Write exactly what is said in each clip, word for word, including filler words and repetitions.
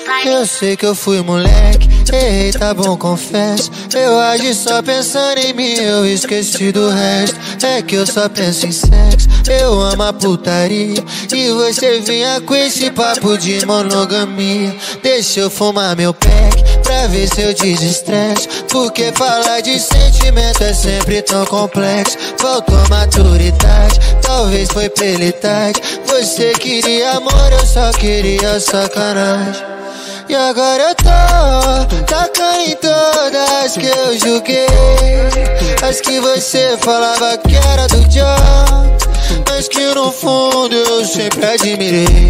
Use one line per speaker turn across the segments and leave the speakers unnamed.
Eu sei que eu fui moleque, errei, tá bom, confesso. Eu agi só pensando em mim, eu esqueci do resto. É que eu só penso em sexo, eu amo a putaria. E você vinha com esse papo de monogamia. Deixa eu fumar meu pack, pra ver se eu desestresso. Porque falar de sentimento é sempre tão complexo. Faltou maturidade, talvez foi pela idade. Você queria amor, eu só queria sacanagem. E agora eu tô tacando em todas que eu julguei. As que você falava que era do John, mas que no fundo eu sempre admirei.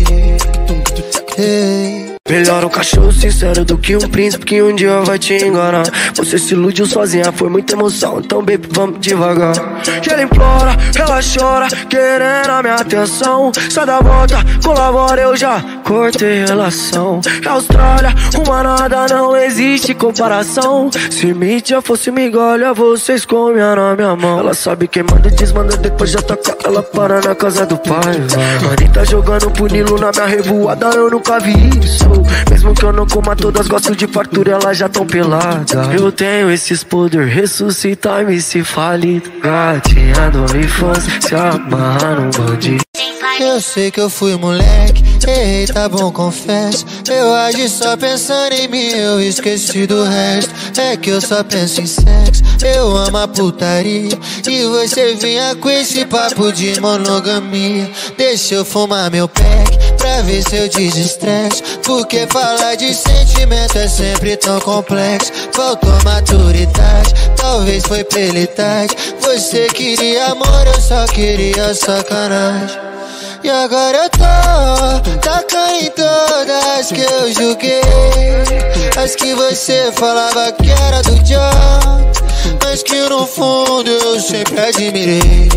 Hey.
Melhor um cachorro sincero do que um príncipe que um dia vai te enganar. Você se iludiu sozinha, foi muita emoção, então baby, vamos devagar. E ela implora, ela chora, querendo a minha atenção. Sai da volta, colabora, eu já cortei relação. Austrália, uma nada, não existe comparação. Se mídia fosse migalha, vocês comem na minha mão. Ela sabe quem manda e desmanda, depois já toca, ela para na casa do pai. Anitta jogando punilo na minha revoada, eu nunca vi isso. Mesmo que eu não coma todas, gosto de fartura, elas já tão peladas. Eu tenho esses poder, ressuscitar me se falido. Gatinha do infância, se amarra num bandido.
Eu sei que eu fui moleque, errei, tá bom, confesso. Eu agi só pensando em mim, eu esqueci do resto. É que eu só penso em sexo, eu amo a putaria. E você vinha com esse papo de monogamia. Deixa eu fumar meu pack, pra ver se eu desestresso. Porque falar de sentimento é sempre tão complexo. Faltou maturidade, talvez foi pela idade. Você queria amor, eu só queria sacanagem. E agora eu tô tacando em todas que eu julguei. As que você falava que era do John, mas que no fundo eu sempre admirei.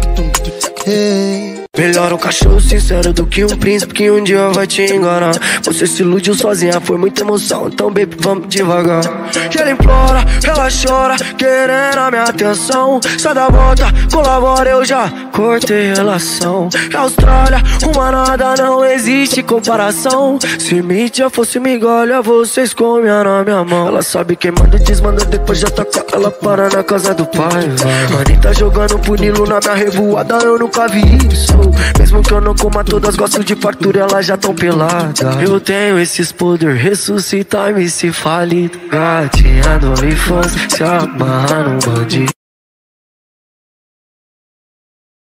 Hey.
Melhor um cachorro sincero do que um príncipe que um dia vai te enganar. Você se iludiu sozinha, foi muita emoção, então baby, vamos devagar. E ela implora, ela chora, querendo a minha atenção. Sai da volta, colabora, eu já cortei relação. Austrália, uma nada, não existe comparação. Se mídia fosse migalha, vocês comem na minha mão. Ela sabe quem manda e desmanda, depois já toca, ela para na casa do pai. Anitta jogando punilo na minha revoada, eu nunca vi isso. Mesmo que eu não coma todas, gosto de fartura, elas já tão peladas. Eu tenho esses poder, ressuscitar me se falido. Gatinha do infância, se amarra num bandido.